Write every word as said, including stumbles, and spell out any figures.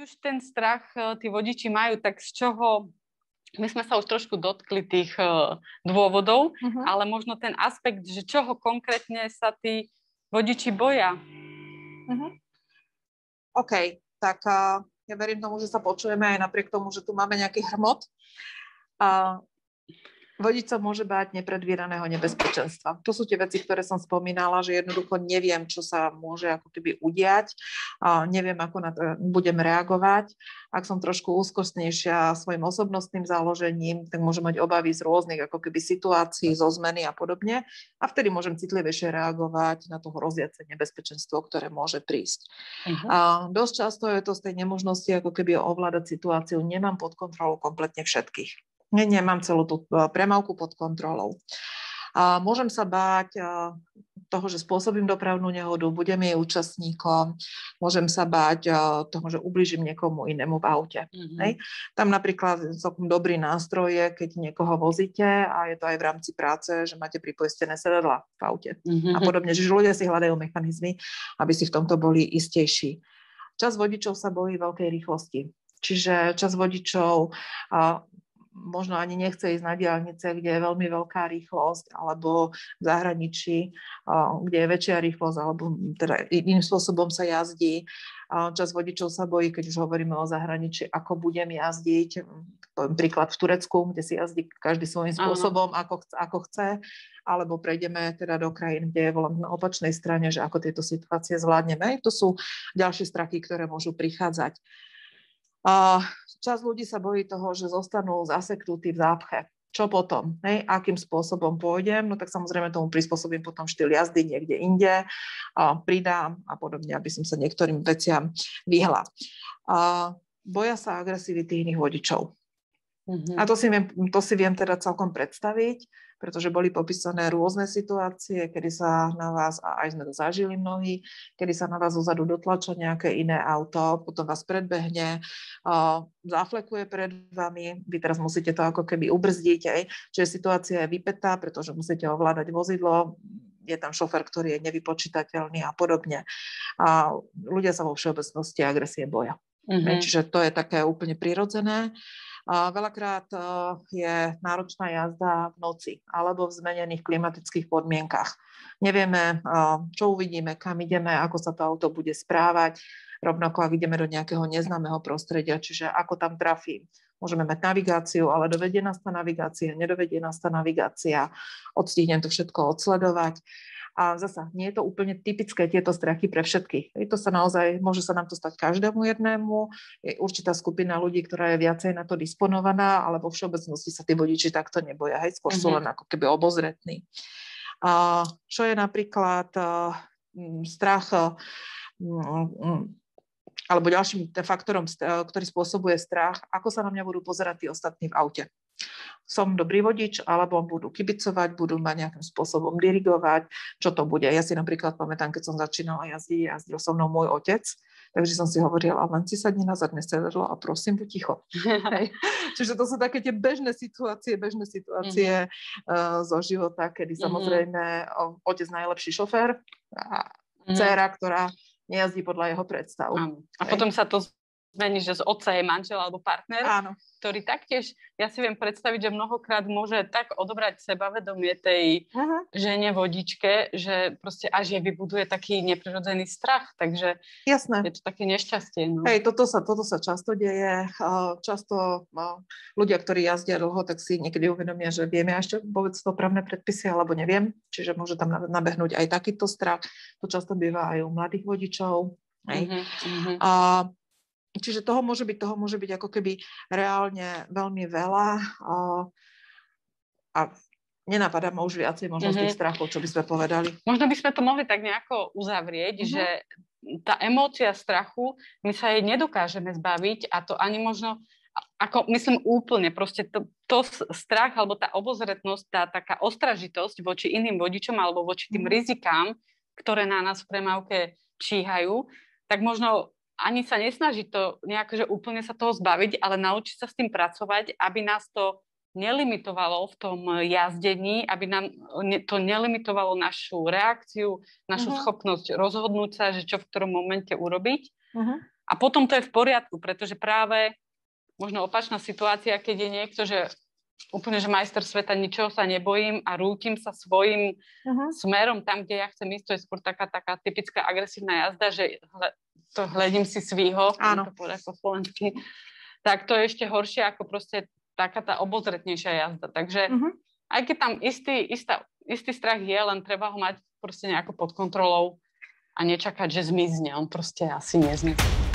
už ten strach tí vodiči majú, tak z čoho... My sme sa už trošku dotkli tých uh, dôvodov, uh-huh. ale možno ten aspekt, že čoho konkrétne sa tí vodiči boja. Uh-huh. OK, tak uh, ja verím tomu, že sa počujeme aj napriek tomu, že tu máme nejaký hrmot. Uh, Vodič sa môže báť nepredvídaného nebezpečenstva. To sú tie veci, ktoré som spomínala, že jednoducho neviem, čo sa môže ako keby udiať. A neviem, ako na to budem reagovať. Ak som trošku úzkostnejšia svojim osobnostným založením, tak môžem mať obavy z rôznych ako keby situácií, zo zmeny a podobne. A vtedy môžem citlivejšie reagovať na to hroziace nebezpečenstvo, ktoré môže prísť. Uh-huh. A dosť často je to z tej nemožnosti ako keby ovládať situáciu. Nemám pod kontrolou kompletne všetkých. Nie, nemám celú tú premávku pod kontrolou. A môžem sa báť toho, že spôsobím dopravnú nehodu, budem jej účastníkom, môžem sa báť toho, že ublížim niekomu inému v aute. Mm-hmm. Hej. Tam napríklad celkom dobrý nástroj je, keď niekoho vozíte a je to aj v rámci práce, že máte pripoistené sedadlá v aute mm-hmm. a podobne. Čiže ľudia si hľadajú mechanizmy, aby si v tomto boli istejší. Časť vodičov sa bojí veľkej rýchlosti. Čiže časť vodičov možno ani nechce ísť na diaľnice, kde je veľmi veľká rýchlosť, alebo v zahraničí, kde je väčšia rýchlosť, alebo teda iným spôsobom sa jazdí. Časť vodičov sa bojí, keď už hovoríme o zahraničí, ako budem jazdiť. Poviem príklad v Turecku, kde si jazdí každý svojím spôsobom, ako chce, ako chce, alebo prejdeme teda do krajín, kde je volant na opačnej strane, že ako tieto situácie zvládneme. To sú ďalšie strachy, ktoré môžu prichádzať. Uh, časť ľudí sa bojí toho, že zostanú zaseknutí v zápche. Čo potom? Hej? Akým spôsobom pôjdem? No tak samozrejme tomu prispôsobím potom štýl jazdy niekde inde, uh, pridám a podobne, aby som sa niektorým veciam vyhla. Uh, boja sa agresivity iných vodičov. Mm-hmm. A to si, viem, to si viem teda celkom predstaviť, pretože boli popísané rôzne situácie, kedy sa na vás, a aj sme to zažili mnohí, kedy sa na vás zozadu dotlača nejaké iné auto, potom vás predbehne, uh, zaflekuje pred vami, vy teraz musíte to ako keby ubrzdiť, aj, čiže situácia je vypätá, pretože musíte ovládať vozidlo, je tam šofér, ktorý je nevypočítateľný a podobne. A ľudia sa vo všeobecnosti agresie boja. Mm-hmm. Čiže to je také úplne prirodzené. A veľakrát je náročná jazda v noci alebo v zmenených klimatických podmienkach. Nevieme, čo uvidíme, kam ideme, ako sa to auto bude správať, rovnako ak ideme do nejakého neznámeho prostredia, čiže ako tam trafím. Môžeme mať navigáciu, ale dovedie nás tá navigácia, nedovedie nás tá navigácia, odstihnem to všetko odsledovať. A zasa, nie je to úplne typické tieto strachy pre všetkých. To sa naozaj, môže sa nám to stať každému jednému. Je určitá skupina ľudí, ktorá je viacej na to disponovaná, ale vo všeobecnosti sa tí vodiči takto neboja. Hej, skôr sú len ako keby obozretní. A čo je napríklad uh, strach, uh, alebo ďalším faktorom, ktorý spôsobuje strach, ako sa na mňa budú pozerať tí ostatní v aute. Som dobrý vodič, alebo budú kibicovať, budú ma nejakým spôsobom dirigovať, čo to bude. Ja si napríklad pamätám, keď som začínala jazdiť, jazdil so mnou môj otec, takže som si hovorila, len si sadni na zadné sedadlo a prosím, buď ticho. Hej. Čiže to sú také tie bežné situácie, bežné situácie mm-hmm. uh, zo života, kedy samozrejme mm-hmm. otec najlepší šofér a mm-hmm. dcéra, ktorá nejazdí podľa jeho predstav. Áno. A hej. Potom sa to zmení, že z otca je manžel alebo partner, áno. ktorý taktiež, ja si viem predstaviť, že mnohokrát môže tak odobrať sebavedomie tej uh-huh. žene vodičke, že proste až je vybuduje taký neprirodzený strach, takže jasné. Je to také nešťastie. No. Hej, toto sa, toto sa často deje. Často ľudia, ktorí jazdia dlho, tak si niekedy uvedomia, že vieme ešte vôbec to právne predpisy, alebo neviem, čiže môže tam nabehnúť aj takýto strach. To často býva aj u mladých vodičov. Hej. Uh-huh. A čiže toho môže byť, toho môže byť ako keby reálne veľmi veľa a, a nenapadá ma už viacej možno mm-hmm. z tých strachov, čo by sme povedali. Možno by sme to mohli tak nejako uzavrieť, mm-hmm. že tá emócia strachu, my sa jej nedokážeme zbaviť a to ani možno, ako myslím úplne, proste to, to strach alebo tá obozretnosť, tá taká ostražitosť voči iným vodičom alebo voči tým mm-hmm. rizikám, ktoré na nás v premávke číhajú, tak možno ani sa nesnaží to nejak, že úplne sa toho zbaviť, ale naučiť sa s tým pracovať, aby nás to nelimitovalo v tom jazdení, aby nám to nelimitovalo našu reakciu, našu uh-huh. schopnosť rozhodnúť sa, že čo v ktorom momente urobiť. Uh-huh. A potom to je v poriadku, pretože práve možno opačná situácia, keď je niekto, že úplne, že majster sveta, ničoho sa nebojím a rútim sa svojim uh-huh. smerom tam, kde ja chcem ísť, to je skôr taká, taká typická agresívna jazda, že hle, to hledím si svýho, to povedať po slovensky, tak to je ešte horšie ako proste taká tá obozretnejšia jazda. Takže uh-huh. aj keď tam istý, istá, istý strach je, len treba ho mať proste nejako pod kontrolou a nečakať, že zmizne. On proste asi nezmizne.